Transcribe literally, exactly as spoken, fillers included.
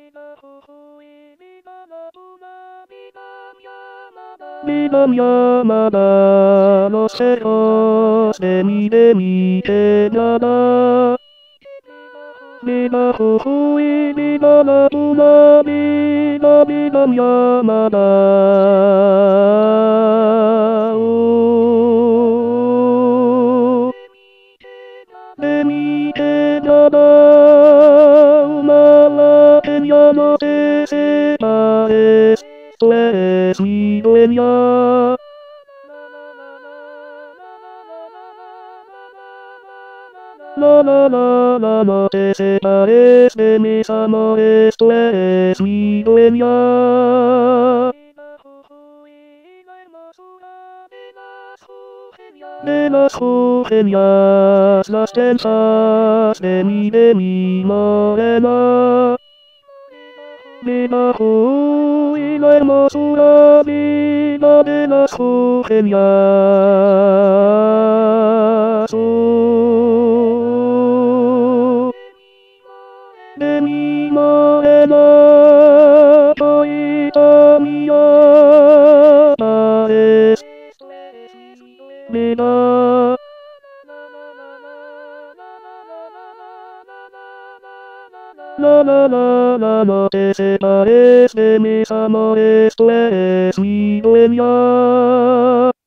Vidam llamada, los ojos de mi de mi nada. Vida jujuy, vida la tuna, vida vidam llamada. De mi nada, mala que ya no te separes. Tú eres mi dueña. La la la la, no te separes de mis amores, tú eres mi dueña. De las jugenias, las tensas de mi, de mi morena. Vida y la hermosura, vida de las jugenias. Oh, de mi morena, todita mía, es vida. La la la la, no te separes de mis amores, tú eres mi dueña.